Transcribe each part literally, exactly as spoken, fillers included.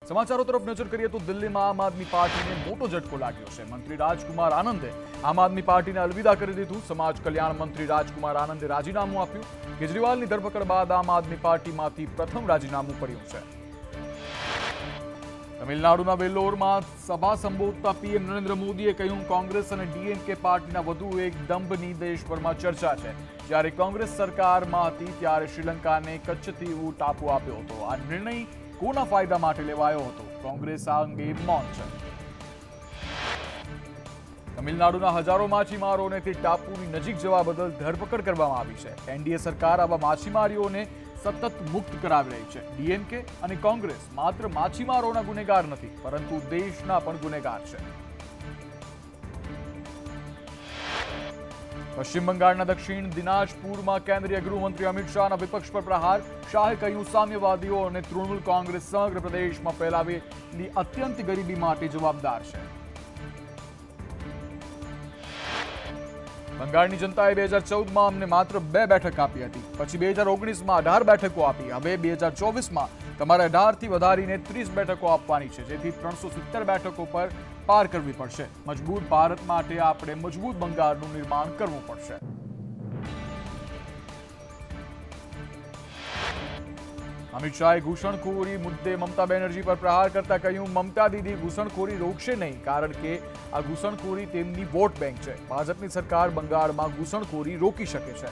समाचारों तरफ नजर करिए तो दिल्ली में आम आदमी पार्टी ने मोटो झटको लाग्यो छे। मंत्री राजकुमार आनंदे आम आदमी पार्टी ने अलविदा करी दीधुं। समाज कल्याण मंत्री राजकुमार आनंदे राजीनामું આપ્યું। કેજરીવાલની ધરપકડ બાદ આમ આદમી પાર્ટીમાંથી પ્રથમ રાજીનામું પડ્યું છે। તમિલનાડુના વેલ્લોરમાં સભા સંબોધતા પીએમ નરેન્દ્ર મોદીએ કહ્યું, કોંગ્રેસ અને ડીએમકે પાર્ટીના વધુ એક દંભની દેશભરમાં ચર્ચા છે। જ્યારે કોંગ્રેસ સરકારમાં હતી ત્યારે શ્રીલંકાને કચ્છથી ટાપુ આપ્યો હતો। આ નિર્ણય કોના ફાયદા માટે લેવાયો હતો? કોંગ્રેસ આ અંગે મૌન છે। તમિલનાડુના હજારો માછીમારોને તે ટાપુની નજીક જવા બદલ ધરપકડ કરવામાં આવી છે। એનડીએ સરકાર આવા માછીમારીઓને સતત મુક્ત કરાવી રહી છે। ડીએમકે અને કોંગ્રેસ માત્ર માછીમારોના ગુનેગાર નથી, પરંતુ દેશના પણ ગુનેગાર છે। પશ્ચિમ બંગાળના દક્ષિણ દિનાજપુરમાં કેન્દ્રીય ગૃહમંત્રી અમિત શાહના વિપક્ષ પર પ્રહાર। શાહે કહ્યું, સામ્યવાદીઓ અને તૃણમૂલ કોંગ્રેસ સમગ્ર પ્રદેશમાં ફેલાવેલી અત્યંત ગરીબી માટે જવાબદાર છે। બંગાળની જનતાએ બે હજાર ચૌદમાં અમને માત્ર બે બેઠક આપી હતી, પછી બે હજાર ઓગણીસમાં અઢાર બેઠકો આપી। હવે બે હજાર ચોવીસમાં તમારે અઢારથી વધારીને ત્રીસ બેઠકો આપવાની છે, જેથી ત્રણસો સિત્તેર બેઠકો પર પાર કરવી પડશે। મજબૂત ભારત માટે આપણે મજબૂત બંગાળનું નિર્માણ કરવું પડશે। અમિત શાહે ઘૂસણખોરી મુદ્દે મમતા બેનર્જી પર પ્રહાર કરતા કહ્યું, મમતા દીદી ઘૂસણખોરી રોકશે નહીં, કારણ કે આ ઘૂસણખોરી તેમની વોટ બેંક છે। ભાજપની સરકાર બંગાળમાં ઘૂસણખોરી રોકી શકે છે।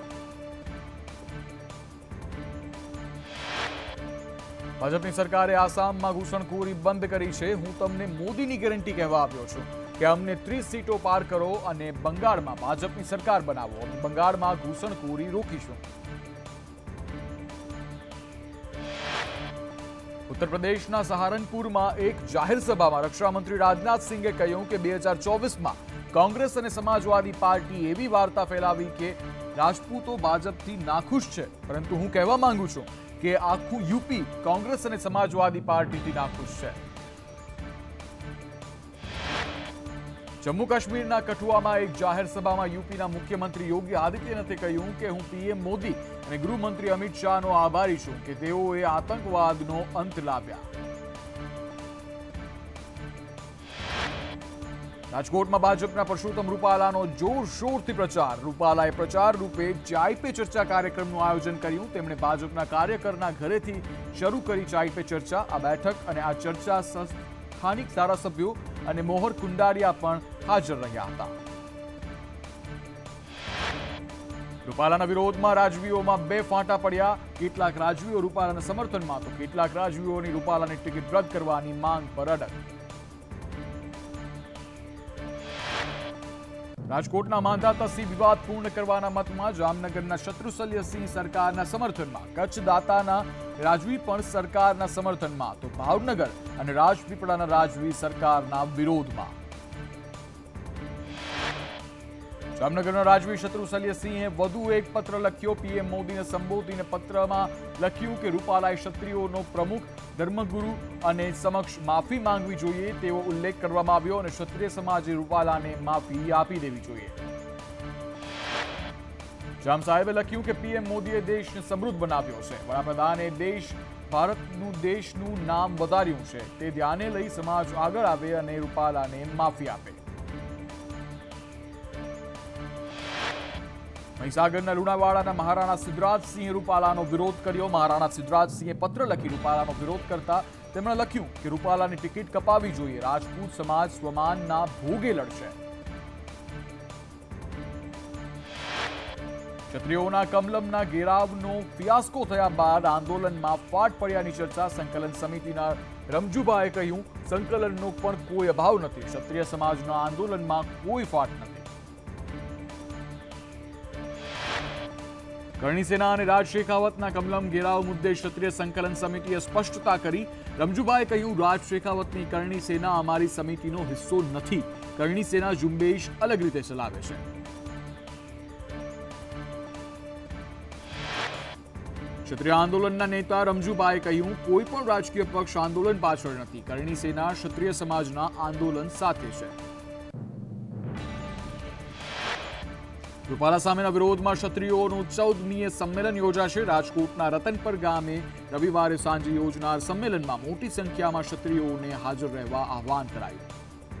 ભાજપની સરકારે આસામમાં ઘૂસણખોરી બંધ કરી છે। હું તમને મોદીની ગેરંટી કહેવા આવ્યો છું કે અમને ત્રીસ સીટો પાર કરો અને બંગાળમાં ભાજપની સરકાર બનાવો। અમે બંગાળમાં ઘૂસણખોરી રોકીશું। उत्तर प्रदेशना सहारनपुर में एक जाहिर सभा में रक्षा मंत्री राजनाथ सिंहे कह્યું કે બે હજાર ચોવીસમાં कांग्रेस અને समाजवादी पार्टी एवी वार्ता फैलावी के राजपूतो भाजपथी नाखुश छे, परंतु हूँ कहेवा मांगू छूं के आखू यूपी कांग्रेस અને समाजवादी पार्टी नाखुश छे। जम्मू काश्मीरना कठुआमां एक जाहिर सभामां यूपीना मुख्यमंत्री योगी आदित्यनाथे કહ્યું કે હું पीएम मोदी અને गृहमंत्री अमित शाहનો આભારી છું કે તેઓએ આતંકવાદનો અંત લાવ્યા। રાજકોટમાં ભાજપના પરસોત્તમ રૂપાલાનો જોરશોરથી પ્રચાર। રૂપાલાએ પ્રચાર રૂપે ચાય પે ચર્ચા કાર્યક્રમનું આયોજન કર્યું। તેમણે ભાજપના કાર્યકરના ઘરેથી શરૂ કરી ચાય પે ચર્ચા। આ બેઠક અને આ ચર્ચા સ્થાનિક ધારાસભ્યો અને મોહર કુંડારિયા પણ હાજર રહ્યા હતા। રૂપાલાના વિરોધમાં રાજવીઓમાં બે ફાંટા પડ્યા। કેટલાક રાજવીઓ રૂપાલાના સમર્થનમાં તો કેટલાક રાજવીઓની રૂપાલાની ટિકિટ રદ કરવાની માંગ પર અડગ। રાજકોટના માંધા તસી વિવાદ પૂર્ણ કરવાના મતમાં જામનગરના શત્રુશલ્યસિંહ સરકારના સમર્થનમાં, કચ્છ દાતાના રાજવી પણ સરકારના સમર્થનમાં, તો ભાવનગર અને રાજપીપળાના રાજવી સરકારના વિરોધમાં। જામનગરના રાજવી શત્રુશલ્યસિંહે વધુ એક પત્ર લખ્યો। પીએમ મોદીને સંબોધીને પત્રમાં લખ્યું કે રૂપાલાએ ક્ષત્રિયોનો પ્રમુખ ધર્મગુરુ અને સમક્ષ માફી માંગવી જોઈએ તેવો ઉલ્લેખ કરવામાં આવ્યો અને ક્ષત્રિય સમાજે રૂપાલાને માફી આપી દેવી જોઈએ। જામ સાહેબે લખ્યું કે પીએમ મોદીએ દેશને સમૃદ્ધ બનાવ્યો છે। વડાપ્રધાને દેશ ભારતનું દેશનું નામ વધાર્યું છે, તે ધ્યાને લઈ સમાજ આગળ આવે અને રૂપાલાને માફી આપે। મહીસાગરના લુણાવાડાના મહારાણા સિદ્ધરાજસિંહે રૂપાલાનો વિરોધ કર્યો। મહારાણા સિદ્ધરાજસિંહે પત્ર લખી રૂપાલાનો વિરોધ કરતા તેમણે લખ્યું કે રૂપાલાની ટિકિટ કપાવી જોઈએ। રાજપૂત સમાજ સ્વમાનના ભોગે લડશે। ક્ષત્રિયોના કમલમના ઘેરાવનો ફિયાસ્કો થયા બાદ આંદોલનમાં ફાટ પડ્યાની ચર્ચા। સંકલન સમિતિના રમજુભાઈએ કહ્યું, સંકલનનો પણ કોઈ અભાવ નથી। ક્ષત્રિય સમાજના આંદોલનમાં કોઈ ફાટ નથી। કરણી સેના અને રાજ શેખાવતના કમલમ ઘેરાવ મુદ્દે ક્ષત્રિય સંકલન સમિતિએ સ્પષ્ટતા કરી। રમજુભાઈએ કહ્યું, રાજ શેખાવતની કરણી સેના અમારી સમિતિનો હિસ્સો નથી। કરણી સેના ઝુંબેશ અલગ રીતે ચલાવે છે। ક્ષત્રિય આંદોલનના નેતા રમજુભાઈએ કહ્યું, કોઈ પણ રાજકીય પક્ષ આંદોલન પાછળ નથી। કરણી સેના ક્ષત્રિય સમાજના આંદોલન સાથે છે। રૂપાલા સામેના વિરોધમાં ક્ષત્રિયોનું ચૌદમીએ સંમેલન યોજાશે. રાજકોટના રતનપર ગામે રવિવારે સાંજે યોજનાર સંમેલનમાં મોટી સંખ્યામાં ક્ષત્રિયોને હાજર રહેવા આહવાન કરાયું.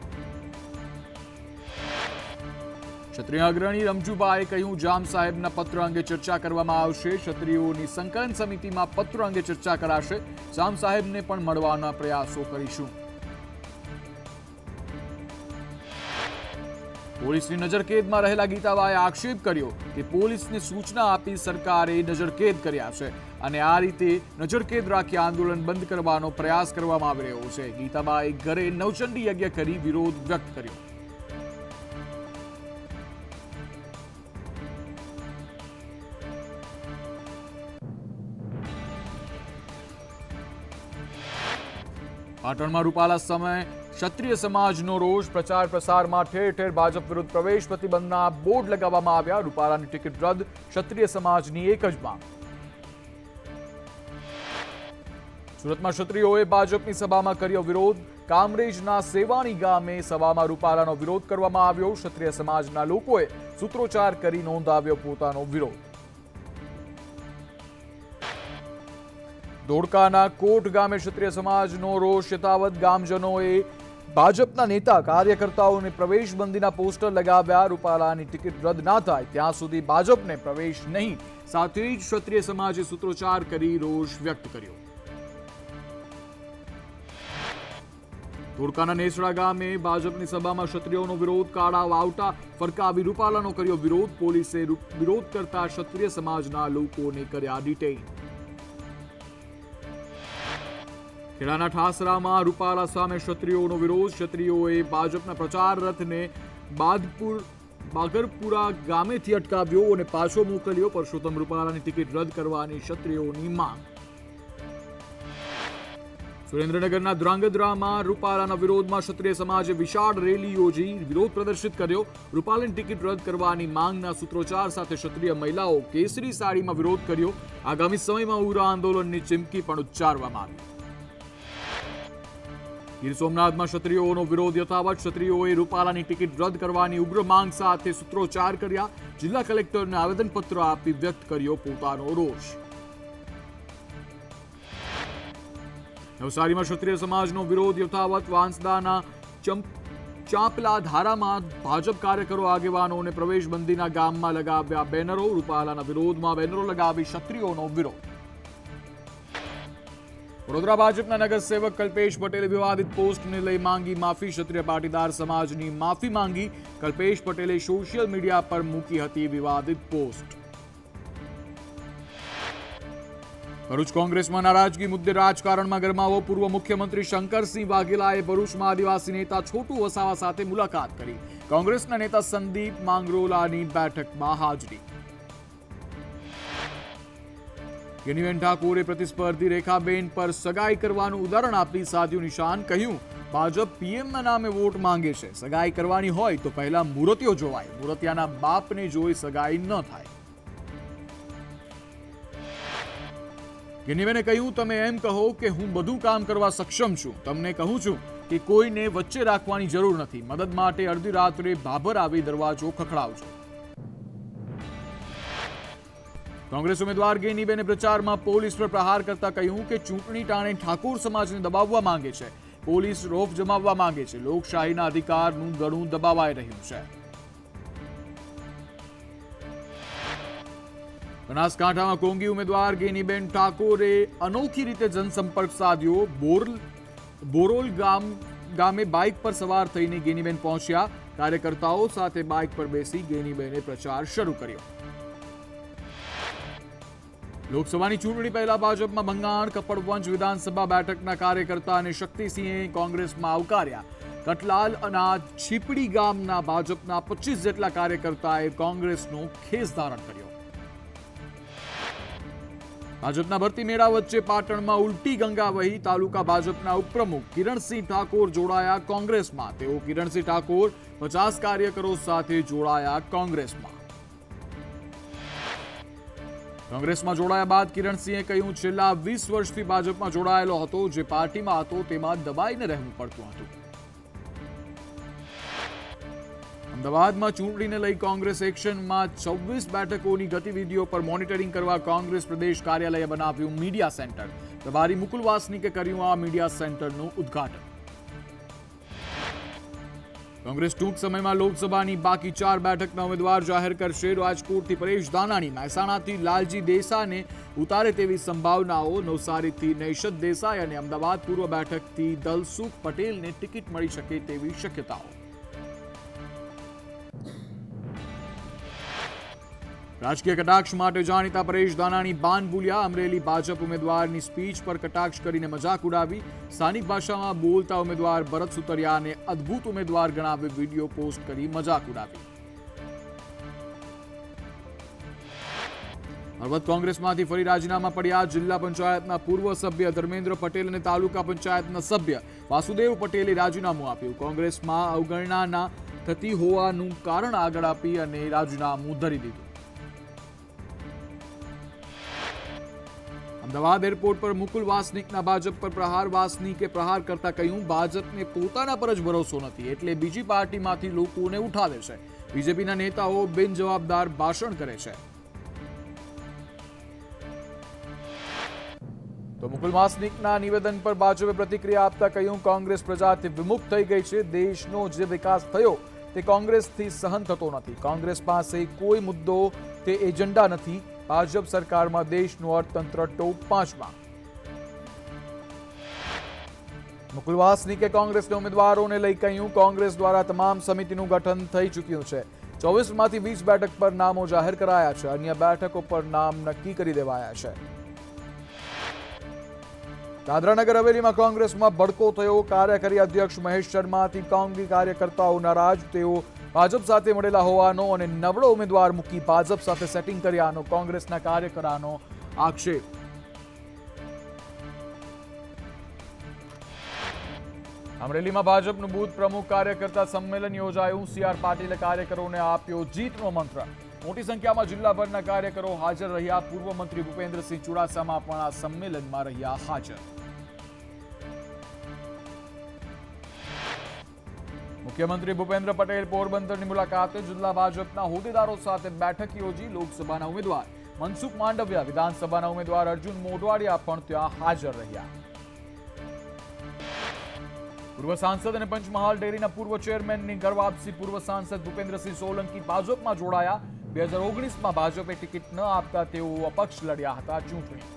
ક્ષત્રિય અગ્રણી રમજુભાઈએ કહ્યું, જામ સાહેબના પત્ર અંગે ચર્ચા કરવામાં આવશે. ક્ષત્રિયોની સંકલન સમિતિમાં પત્ર અંગે ચર્ચા કરાશે. જામ સાહેબને પણ મળવાના પ્રયાસો કરીશું. પોલીસની નજરકેદમાં રહેલા ગીતાબાએ આક્ષેપ કર્યો કે પોલીસને સૂચના આપી સરકારે નજરકેદ કર્યા છે અને આ રીતે નજરકેદ રાખી આંદોલન બંધ કરવાનો પ્રયાસ કરવામાં આવી રહ્યો છે. ગીતાબાએ ઘરે નવચંડી યજ્ઞ કરી વિરોધ વ્યક્ત કર્યો. પાટણમાં રૂપાલા સામે ક્ષત્રિય સમાજનો રોષ. પ્રચાર પ્રસારમાં ઠેર ઠેર ભાજપ વિરુદ્ધ પ્રવેશ પ્રતિબંધના બોર્ડ લગાવવામાં આવ્યા. રૂપાલાની ટિકિટ રદ, ક્ષત્રિય સમાજની એક જ માંગ. સુરતમાં ક્ષત્રિયોએ ભાજપની સભામાં કર્યો વિરોધ. કામરેજના સેવાણી ગામે સભામાં રૂપાલાનો વિરોધ કરવામાં આવ્યો. ક્ષત્રિય સમાજના લોકોએ સૂત્રોચ્ચાર કરી નોંધાવ્યો પોતાનો વિરોધ. ધોળકાના કોટ ગામે ક્ષત્રિય સમાજનો રોષ યથાવત. ગામજનોએ ભાજપના નેતા કાર્યકર્તાઓને પ્રવેશબંધીના પોસ્ટર લગાવ્યા. રૂપાલાની ટિકિટ રદ ના થાય ત્યાં સુધી ભાજપને પ્રવેશ નહીં. સાથે જ ક્ષત્રિય સમાજે સૂત્રોચ્ચાર કરી રોષ વ્યક્ત કર્યો. ધોળકાના નેસડા ગામે ભાજપની સભામાં ક્ષત્રિયોનો વિરોધ. કાળા વાવટા ફરકાવી રૂપાલાનો કર્યો વિરોધ. પોલીસે વિરોધ કરતા ક્ષત્રિય સમાજના લોકોને કર્યા ડિટેઇન. ખેડાના ઠાસરામાં રૂપાલા સામે ક્ષત્રિયોનો વિરોધ. ક્ષત્રિયોએ ભાજપના પ્રચાર રથને બાદપુર બાગરપુરા ગામેથી અટકાવ્યો અને પાછો મોકલ્યો. પરસોત્તમ રૂપાલાની ટિકિટ રદ કરવાની ક્ષત્રિયોની માંગ. સુરેન્દ્રનગરના ધ્રાંગધ્રામાં રૂપાલાના વિરોધમાં ક્ષત્રિય સમાજે વિશાળ રેલી યોજી વિરોધ પ્રદર્શિત કર્યો. રૂપાલાની ટિકિટ રદ કરવાની માંગના સૂત્રોચ્ચાર સાથે ક્ષત્રિય મહિલાઓ કેસરી સાડીમાં વિરોધ કર્યો. આગામી સમયમાં ઉગ્ર આંદોલનની ચીમકી પણ ઉચ્ચારવામાં આવી. ગીર સોમનાથમાં ક્ષત્રિયોનો વિરોધ યથાવત. ક્ષત્રિયોએ રૂપાલાની ટિકિટ રદ કરવાની ઉગ્ર માંગ સાથે સૂત્રોચ્ચાર કર્યા. જિલ્લા કલેક્ટરને આવેદનપત્ર આપી વ્યક્ત કર્યો પોતાનો રોષ. નવસારીમાં ક્ષત્રિય સમાજનો વિરોધ યથાવત. વાંસદાના ચાંપલા ધારામાં ભાજપ કાર્યકરો આગેવાનોને પ્રવેશબંધીના ગામમાં લગાવ્યા બેનરો. રૂપાલાના વિરોધમાં બેનરો લગાવી ક્ષત્રિયોનો વિરોધ. વડોદરા ભાજપના નગરસેવક કલ્પેશ પટેલે વિવાદિત પોસ્ટને લઈ માંગી માફી. ક્ષત્રિય પાટીદાર સમાજની માફી માંગી. કલ્પેશ પટેલે સોશિયલ મીડિયા પર મૂકી હતી વિવાદિત પોસ્ટ. ભરૂચ કોંગ્રેસમાં નારાજગી મુદ્દે રાજકારણમાં ગરમાવો. પૂર્વ મુખ્યમંત્રી શંકરસિંહ વાઘેલાએ ભરૂચમાં આદિવાસી નેતા છોટુ વસાવા સાથે મુલાકાત કરી. કોંગ્રેસના નેતા સંદીપ માંગરોલાની બેઠકમાં હાજરી. ગેનીબેન ઠાકોરે પ્રતિસ્પર્ધી રેખાબેન પર સગાઈ કરવાનું ઉદાહરણ આપી સાધ્યું નિશાન. કહ્યું, ભાજપ પીએમના નામે વોટ માંગે છે. સગાઈ કરવાની હોય તો પહેલા મૂર્તિઓ જોવાય. મૂર્તિયાના બાપને જોઈ સગાઈ ન થાય. ગેનીબેને કહ્યું, તમે એમ કહો કે હું બધું કામ કરવા સક્ષમ છું. તમને કહું છું કે કોઈને વચ્ચે રાખવાની જરૂર નથી. મદદ માટે અડધી રાત્રે ભાભર આવી દરવાજો ખખડાવજો. કોંગ્રેસ ઉમેદવાર ગેનીબેને પ્રચારમાં પોલીસ પર પ્રહાર કરતા કહ્યું કે ચૂંટણી ટાણે ઠાકોર સમાજને દબાવવા માંગે છે. પોલીસ રોફ જમાવવા માંગે છે. લોકશાહીના અધિકારનું ગળું દબાવાઈ રહ્યું છે. બનાસકાંઠામાં કોંગી ઉમેદવાર ગેનીબેન ઠાકોરે અનોખી રીતે જનસંપર્ક સાધ્યો. બોરોલ ગામ ગામે બાઇક પર સવાર થઈને ગેનીબેન પહોંચ્યા. કાર્યકર્તાઓ સાથે બાઇક પર બેસી ગેનીબેને પ્રચાર શરૂ કર્યો. લોકસભાની ચૂંટણી પહેલા ભાજપમાં ભંગાણ. કપડવંજ વિધાનસભા બેઠકના કાર્યકર્તા અને શક્તિસિંહે કોંગ્રેસમાં આવકાર્યા. કટલાલ અનાજ છીપડી ગામના ભાજપના પચીસ જેટલા કાર્યકર્તાએ કોંગ્રેસનો ખેસ ધારણ કર્યો. ભાજપના ભરતી મેળા વચ્ચે પાટણમાં ઉલટી ગંગા વહી. તાલુકા ભાજપના ઉપપ્રમુખ કિરણસિંહ ઠાકોર જોડાયા કોંગ્રેસમાં. તેઓ કિરણસિંહ ઠાકોર પચાસ કાર્યકરો સાથે જોડાયા કોંગ્રેસમાં. કોંગ્રેસમાં જોડાયા બાદ કિરણસિંહે કહ્યું, છેલ્લા વીસ વર્ષથી ભાજપમાં જોડાયેલો હતો. જે પાર્ટીમાં હતો તેમાં દબાઈને રહેવું પડતું હતું. અમદાવાદમાં ચૂંટણીને લઈ કોંગ્રેસ એક્શનમાં છવ્વીસ બેઠકોની ગતિવિધિઓ પર મોનિટરિંગ કરવા કોંગ્રેસ પ્રદેશ કાર્યાલયે બનાવ્યું મીડિયા સેન્ટર. પ્રભારી મુકુલ વાસનિકે કર્યું આ મીડિયા સેન્ટરનું ઉદ્ઘાટન. કોંગ્રેસ ટૂંક સમયમાં લોકસભાની બાકી ચાર બેઠકના ઉમેદવાર જાહેર કરશે. રાજકોટથી પરેશ ધાનાણી, મહેસાણાથી લાલજી દેસાઈને ઉતારે તેવી સંભાવનાઓ. નવસારીથી નૈશદ દેસાઈ અને અમદાવાદ પૂર્વ બેઠકથી દલસુખ પટેલને ટિકિટ મળી શકે તેવી શક્યતાઓ. રાજકીય કટાક્ષ માટે જાણીતા પરેશ ધાનાણી બાન ભૂલ્યા. અમરેલી ભાજપ ઉમેદવારની સ્પીચ પર કટાક્ષ કરીને મજાક ઉડાવી. સ્થાનિક ભાષામાં બોલતા ઉમેદવાર ભરત સુતરિયાને અદ્ભુત ઉમેદવાર ગણાવી વિડીયો પોસ્ટ કરી મજાક ઉડાવી. હળવદ કોંગ્રેસમાંથી ફરી રાજીનામા પડ્યા. જિલ્લા પંચાયતના પૂર્વ સભ્ય ધર્મેન્દ્ર પટેલ અને તાલુકા પંચાયતના સભ્ય વાસુદેવ પટેલે રાજીનામું આપ્યું. કોંગ્રેસમાં અવગણના થતી હોવાનું કારણ આગળ આપી અને રાજીનામું ધરી દીધું. અમદાવાદ એરપોર્ટ પર મુકુલ વાસનિકના ભાજપ પર પ્રહાર. વાસનિકે પ્રહાર કરતા કહ્યું, ભાજપને પોતાના પર જ ભરોસો નથી એટલે બીજી પાર્ટીમાંથી લોકોને ઉઠાવે છે. બીજેપીના નેતાઓ બિનજવાબદાર ભાષણ કરે છે. તો મુકુલ વાસનિકના નિવેદન પર ભાજપે પ્રતિક્રિયા આપતા કહ્યું, કોંગ્રેસ પ્રજાથી વિમુખ થઈ ગઈ છે. દેશનો જે વિકાસ થયો તે કોંગ્રેસથી સહન થતો નથી. કોંગ્રેસ પાસે કોઈ મુદ્દો તે એજન્ડા નથી. ભાજપ સરકારમાં દેશનું અર્થતંત્ર ટોપ પાંચમાં. મુકુલ વાસનિકે કોંગ્રેસના ઉમેદવારોને લઈ કહ્યું, કોંગ્રેસ દ્વારા તમામ સમિતિનું ગઠન થઈ ચૂક્યું છે. ચોવીસ માંથી વીસ બેઠક પર નામો જાહેર કરાયા છે. અન્ય બેઠકો પર નામ નક્કી કરી દેવાયા છે. દાદરાનગર હવેલીમાં કોંગ્રેસમાં ભડકો થયો. કાર્યકારી અધ્યક્ષ મહેશ શર્માથી કોંગ્રેસ કાર્યકર્તાઓ નારાજ. તેઓ ભાજપ સાથે મળેલા હોવાનો અને નવડો ઉમેદવાર મૂકી ભાજપ સાથે સેટિંગ કર્યાનો કોંગ્રેસના કાર્યકરોનો આક્ષેપ. અમરેલીમાં ભાજપનું બૂથ પ્રમુખ કાર્યકર્તા સંમેલન યોજાયું. સી આર પાટીલે કાર્યકરોને આપ્યો જીતનો મંત્ર. મોટી સંખ્યામાં જિલ્લાભરના કાર્યકરો હાજર રહ્યા. પૂર્વ મંત્રી ભૂપેન્દ્રસિંહ ચુડાસમા પણ આ સંમેલનમાં રહ્યા હાજર. મુખ્યમંત્રી ભૂપેન્દ્ર પટેલ પોરબંદરની મુલાકાતે. જિલ્લા ભાજપના હોદ્દેદારો સાથે બેઠક યોજી. લોકસભાના ઉમેદવાર મનસુખ માંડવિયા, વિધાનસભાના ઉમેદવાર અર્જુન મોઢવાડિયા પણ ત્યાં હાજર રહ્યા. પૂર્વ સાંસદ અને પંચમહાલ ડેરીના પૂર્વ ચેરમેનની ઘર વાપસી. પૂર્વ સાંસદ ભૂપેન્દ્રસિંહ સોલંકી ભાજપમાં જોડાયા. બે હજાર ઓગણીસમાં ભાજપે ટિકિટ ન આપતા તેઓ અપક્ષ લડ્યા હતા ચૂંટણી.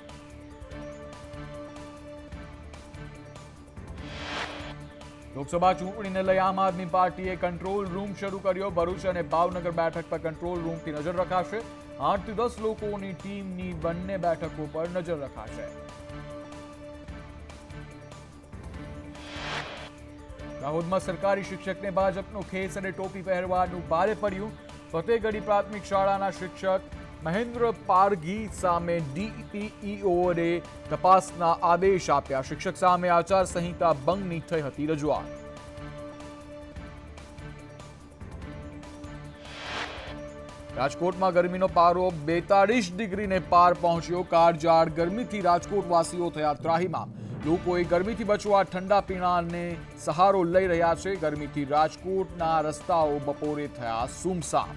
લોકસભા ચૂંટણીને લઈ આમ આદમી પાર્ટીએ કંટ્રોલ રૂમ શરૂ કર્યો. ભરૂચ અને ભાવનગર બેઠક પર કંટ્રોલ રૂમથી નજર રખાશે. આઠ થી દસ લોકોની ટીમની બંને બેઠકો પર નજર રખાશે. દાહોદમાં સરકારી શિક્ષકને ભાજપનો ખેસ અને ટોપી પહેરવાનું ભારે પડ્યું. ફતેહગઢી પ્રાથમિક શાળાના શિક્ષક મહેન્દ્ર પારઘી સામે ડીપીઈઓએ તપાસના આદેશ આપ્યા. શિક્ષક સામે આચાર સંહિતા ભંગની થઈ હતી રજૂઆત. રાજકોટમાં ગરમીનો પારો બેતાળીસ ડિગ્રીને પાર પહોંચ્યો. કાળઝાળ ગરમીથી રાજકોટ વાસીઓ થયા ત્રાહીમામ. લોકોએ ગરમીથી બચવા ઠંડા પીણાને સહારો લઈ રહ્યા છે. ગરમીથી રાજકોટના રસ્તાઓ બપોરે થયા સુમસામ.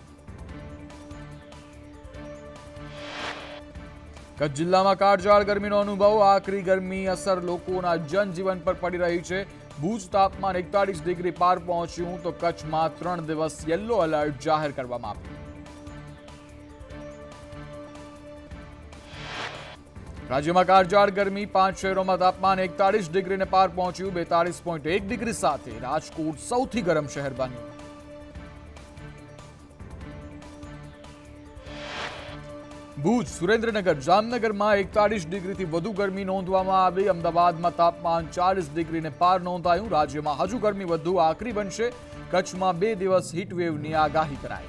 કચ્છ જિલ્લામાં કાળઝાળ ગરમીનો અનુભવ. આકરી ગરમી અસર લોકોના જનજીવન પર પડી રહી છે. ભુજ તાપમાન એકતાળીસ ડિગ્રી પાર પહોંચ્યું તો કચ્છમાં ત્રણ દિવસ યલો એલર્ટ જાહેર કરવામાં આવ્યું. રાજ્યમાં કાળઝાળ ગરમી. પાંચ શહેરોમાં તાપમાન એકતાળીસ ડિગ્રીને પાર પહોંચ્યું. બેતાળીસ પોઈન્ટ એક ડિગ્રી સાથે રાજકોટ સૌથી ગરમ શહેર બન્યું. ભુજ, સુરેન્દ્રનગર, જામનગરમાં એકતાળીસ ડિગ્રીથી વધુ ગરમી નોંધવામાં આવી. અમદાવાદમાં તાપમાન ચાલીસ ડિગ્રીને પાર નોંધાયું. રાજ્યમાં હજુ ગરમી વધુ આકરી બનશે. કચ્છમાં બે દિવસ હીટવેવની આગાહી કરાઈ.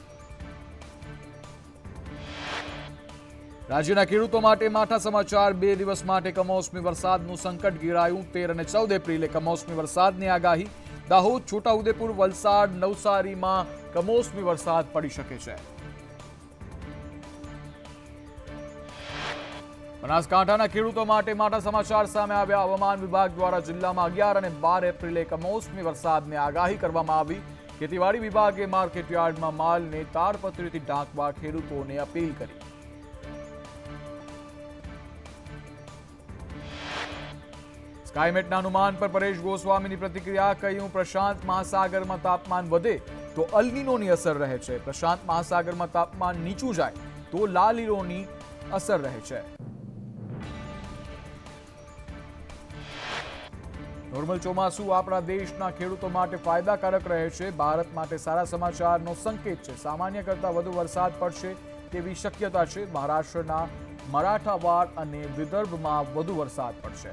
રાજ્યના ખેડૂતો માટે માઠા સમાચાર. બે દિવસ માટે કમોસમી વરસાદનું સંકટ ઘેરાયું. તેર અને ચૌદ એપ્રિલે કમોસમી વરસાદની આગાહી. દાહોદ, છોટાઉદેપુર, વલસાડ, નવસારીમાં કમોસમી વરસાદ પડી શકે છે. બનાસકાંઠાના ખેડૂતો માટે માઠા સમાચાર સામે આવ્યા. હવામાન વિભાગ દ્વારા જિલ્લામાં અગિયાર અને બાર એપ્રિલે કમોસમી વરસાદની આગાહી કરવામાં આવી. ખેતીવાડી વિભાગે માર્કેટયાર્ડમાં માલને તાડપત્રીથી ઢાંકવા ખેડૂતોને અપીલ કરી. સ્કાયમેટના અનુમાન પર પરેશ ગોસ્વામીની પ્રતિક્રિયા. કહ્યું, પ્રશાંત મહાસાગરમાં તાપમાન વધે તો અલ્નીનોની અસર રહે છે. પ્રશાંત મહાસાગરમાં તાપમાન નીચું જાય તો લાલીનોની અસર રહે છે. નોર્મલ ચોમાસું આપણા દેશના ખેડૂતો માટે ફાયદાકારક રહે છે. ભારત માટે સારા સમાચારનો સંકેત છે. સામાન્ય કરતાં વધુ વરસાદ પડશે તેવી શક્યતા છે. મહારાષ્ટ્રના મરાઠાવાડ અને વિદર્ભમાં વધુ વરસાદ પડશે.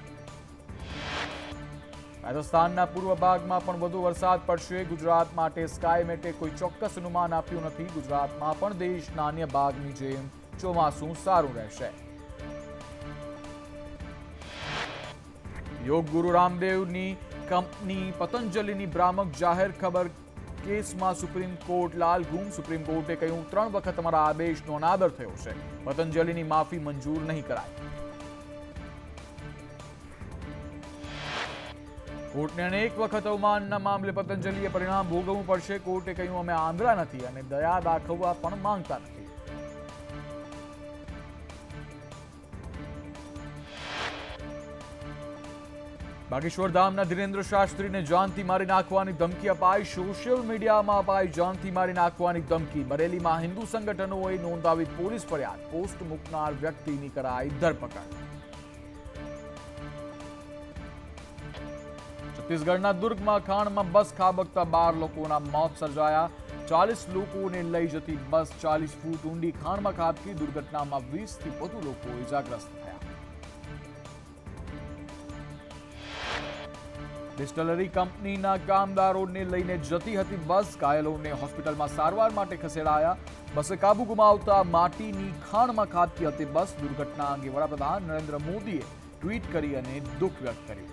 રાજસ્થાનના પૂર્વ ભાગમાં પણ વધુ વરસાદ પડશે. ગુજરાત માટે સ્કાયમેટે કોઈ ચોક્કસ અનુમાન આપ્યું નથી. ગુજરાતમાં પણ દેશના અન્ય ભાગની જેમ ચોમાસું સારું રહેશે. યોગ ગુરુ રામદેવની કંપની પતંજલિની ભ્રામક જાહેર ખબર કેસમાં સુપ્રીમ કોર્ટ લાલઘૂમ. સુપ્રીમ કોર્ટે કહ્યું, ત્રણ વખત અમારા આદેશનો અનાદર થયો છે. પતંજલિની માફી મંજૂર નહીં કરાય. કોર્ટને અનેક વખત અવમાનના મામલે પતંજલિએ પરિણામ ભોગવવું પડશે. કોર્ટે કહ્યું, અમે આંધળા નથી અને દયા દાખવવા પણ માંગતા નથી. બાગેશ્વર ધામના ધીરેન્દ્ર શાસ્ત્રીને જાનથી મારી નાખવાની ધમકી અપાઈ. સોશિયલ મીડિયામાં અપાઈ જાનથી મારી નાખવાની ધમકી. બરેલીમાં હિન્દુ સંગઠનોએ નોંધાવી પોલીસ ફરિયાદ. પોસ્ટ મૂકનાર વ્યક્તિની કરાઈ ધરપકડ. છત્તીસગઢના દુર્ગમાં ખાણમાં બસ ખાબકતા બાર લોકોના મોત સર્જાયા. ચાલીસ લોકોને લઈ જતી બસ ચાલીસ ફૂટ ઊંડી ખાણમાં ખાબકી. દુર્ઘટનામાં વીસ થી વધુ લોકો ઇજાગ્રસ્ત થયા. ડિસ્ટિલરી કંપનીના કામદારોને લઈને જતી હતી બસ. ઘાયલોને હોસ્પિટલમાં સારવાર માટે ખસેડાયા. બસે કાબુ ગુમાવતા માટીની ખાણમાં ખાબકી હતી બસ. દુર્ઘટના અંગે વડાપ્રધાન નરેન્દ્ર મોદીએ ટ્વીટ કરી અને દુઃખ વ્યક્ત કર્યું.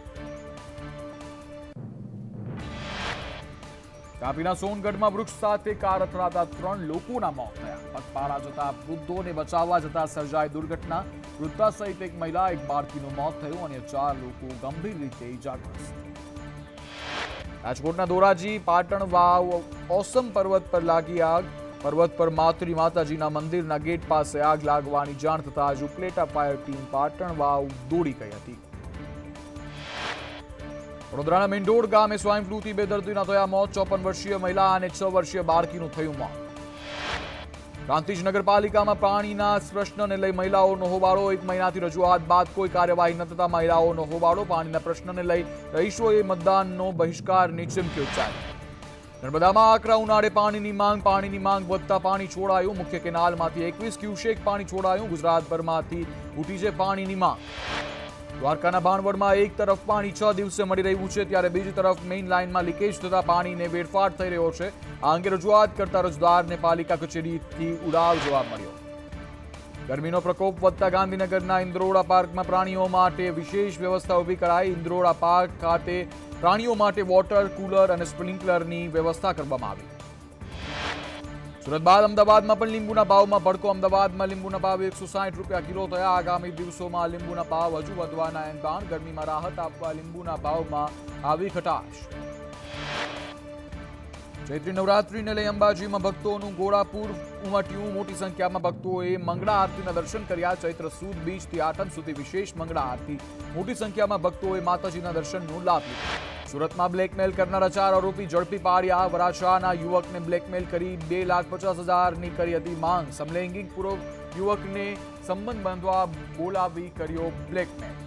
તાપીના સોનગઢમાં વૃક્ષ સાથે કાર અથડાતા ત્રણ લોકોના મોત થયા. પગપાળા જતા વૃદ્ધોને બચાવવા જતા સર્જાઈ દુર્ઘટના. વૃદ્ધા સહિત એક મહિલા, એક બાળકીનું મોત થયું અને ચાર લોકો ગંભીર રીતે ઇજાગ્રસ્ત. રાજકોટના ધોરાજી પાટણ વાવ ઓસમ પર્વત પર લાગી આગ. પર્વત પર માતૃ માતાજીના મંદિરના ગેટ પાસે આગ લાગવાની જાણ થતા જ ઉપલેટા ફાયર ટીમ પાટણ વાવ દોડી ગઈ હતી. વડોદરાના મેંઢોળ ગામે સ્વાઇન ફ્લૂથી બે દર્દીના થયા મોત. ચોપન વર્ષીય મહિલા અને છ વર્ષીય બાળકીનું થયું મોત. પ્રાંતિજ નગરપાલિકામાં પાણીના પ્રશ્નને લઈ મહિલાઓનો હોબાળો. એક મહિનાથી રજૂઆત બાદ કોઈ કાર્યવાહી ન થતા મહિલાઓનો હોબાળો. પાણીના પ્રશ્નને લઈ રહીશોએ મતદાનનો બહિષ્કારની ચીમકી ઉચ્ચારી. નર્મદામાં આકરા ઉનાળે પાણીની માંગ. પાણીની માંગ વધતા પાણી છોડાયું. મુખ્ય કેનાલમાંથી એકવીસ ક્યુસેક પાણી છોડાયું. ગુજરાતભરમાંથી ઉઠી છે પાણીની માંગ. દ્વારકાના ભાણવડમાં એક તરફ પાણી છ દિવસે મળી રહ્યું છે ત્યારે બીજી તરફ મેઇન લાઇનમાં લીકેજ થતા પાણીને વેડફાટ થઈ રહ્યો છે. આ અંગે રજૂઆત કરતા અરજદારને પાલિકા કચેરીથી ઉડાવ જવાબ મળ્યો. ગરમીનો પ્રકોપ વધતા ગાંધીનગરના ઇન્દ્રોડા પાર્કમાં પ્રાણીઓ માટે વિશેષ વ્યવસ્થા ઊભી કરાઈ. ઇન્દ્રોડા પાર્ક ખાતે પ્રાણીઓ માટે વોટર કુલર અને સ્પ્રિંકલરની વ્યવસ્થા કરવામાં આવી. સુરત બાદ અમદાવાદમાં પણ લીંબુના ભાવમાં ભડકો. અમદાવાદમાં લીંબુના ભાવ એકસો સાઠ રૂપિયા કિલો થયા. આગામી દિવસોમાં લીંબુના ભાવ હજુ વધવાના એંધાણ. ગરમીમાં રાહત આપવા લીંબુના ભાવમાં આવી ખટાશ. ચૈત્રી નવરાત્રીને લઈ અંબાજીમાં ભક્તોનું ઘોડાપૂર ઉમટ્યું. મોટી સંખ્યામાં ભક્તોએ મંગળા આરતીના દર્શન કર્યા. ચૈત્ર સુદ બીજથી આઠમ સુધી વિશેષ મંગળા આરતી. મોટી સંખ્યામાં ભક્તોએ માતાજીના દર્શનનો લાભ લીધો. સુરતમાં બ્લેકમેલ કરનારા ચાર આરોપી ઝડપી પાડ્યા. વરાછાના યુવકને બ્લેકમેલ કરી બે લાખ પચાસ હજારની કરી હતી માંગ. સમલૈંગિક પૂર્વ યુવકને સંબંધ બાંધવા બોલાવી કર્યો બ્લેકમેલ.